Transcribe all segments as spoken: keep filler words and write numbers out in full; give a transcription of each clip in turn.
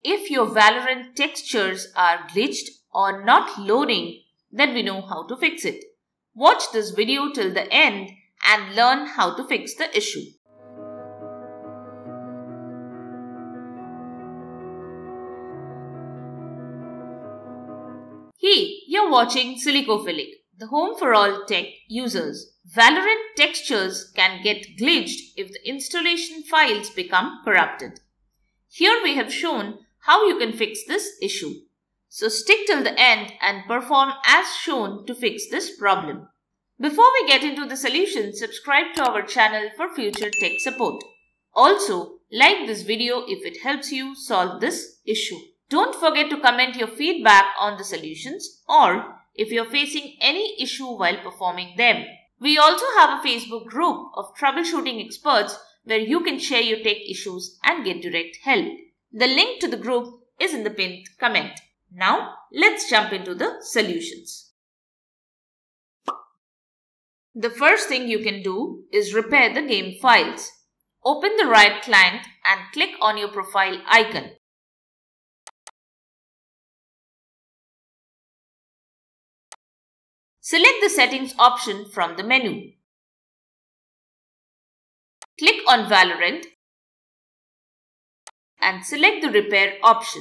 If your VALORANT textures are glitched or not loading, then we know how to fix it. Watch this video till the end and learn how to fix the issue. Hey, you're watching Silicophilic, the home for all tech users. VALORANT textures can get glitched if the installation files become corrupted. Here we have shown how you can fix this issue. So stick till the end and perform as shown to fix this problem. Before we get into the solution, subscribe to our channel for future tech support. Also, like this video if it helps you solve this issue. Don't forget to comment your feedback on the solutions or if you're facing any issue while performing them. We also have a Facebook group of troubleshooting experts where you can share your tech issues and get direct help. The link to the group is in the pinned comment. Now, let's jump into the solutions. The first thing you can do is repair the game files. Open the Riot client and click on your profile icon. Select the settings option from the menu. Click on VALORANT and select the repair option.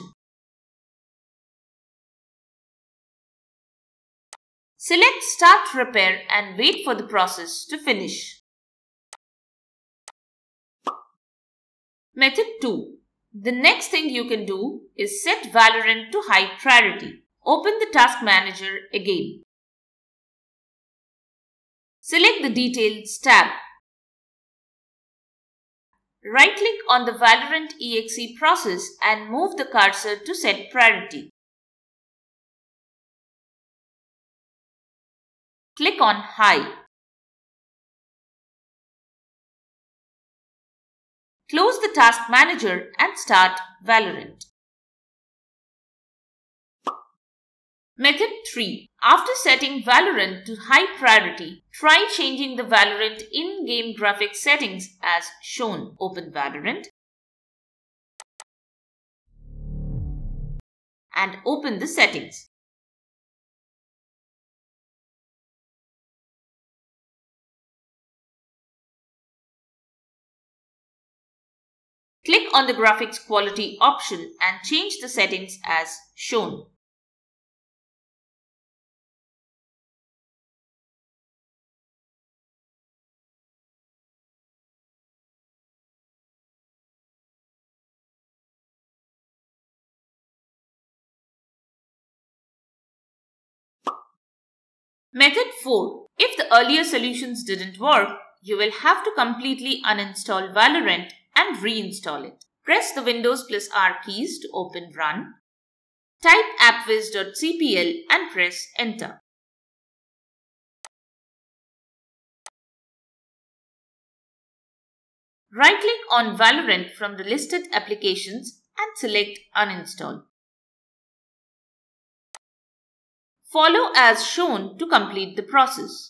Select Start Repair and wait for the process to finish. Method two. The next thing you can do is set VALORANT to high priority. Open the Task Manager again. Select the Details tab. Right-click on the VALORANT E X E process and move the cursor to set priority. Click on High. Close the Task Manager and start VALORANT. Method three. After setting VALORANT to high priority, try changing the VALORANT in-game graphics settings as shown. Open VALORANT and open the settings. Click on the graphics quality option and change the settings as shown. Method four. If the earlier solutions didn't work, you will have to completely uninstall VALORANT and reinstall it. Press the Windows plus R keys to open Run. Type appwiz dot c p l and press Enter. Right-click on VALORANT from the listed applications and select Uninstall. Follow as shown to complete the process.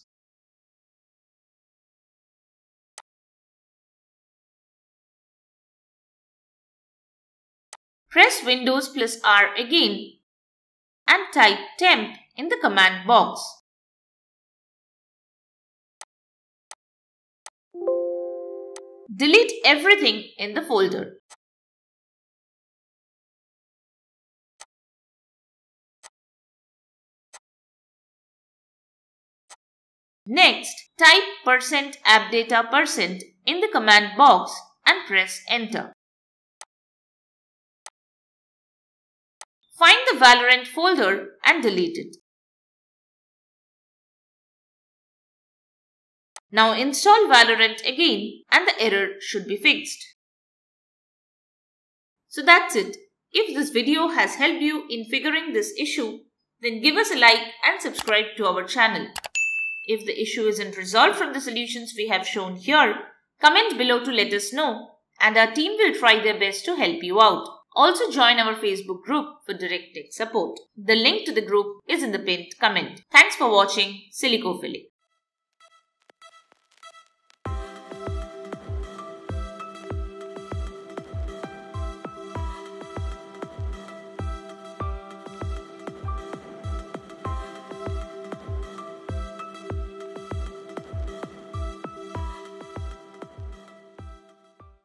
Press Windows plus R again and type temp in the command box. Delete everything in the folder. Next, type percent appdata percent in the command box and press Enter. Find the VALORANT folder and delete it. Now install VALORANT again and the error should be fixed. So that's it. If this video has helped you in figuring this issue, then give us a like and subscribe to our channel. If the issue isn't resolved from the solutions we have shown here, comment below to let us know and our team will try their best to help you out. Also join our Facebook group for direct tech support. The link to the group is in the pinned comment. Thanks for watching Silicophilic.